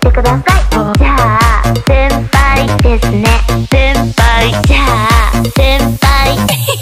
てください。じゃあ先輩ですね。先輩。じゃあ先輩。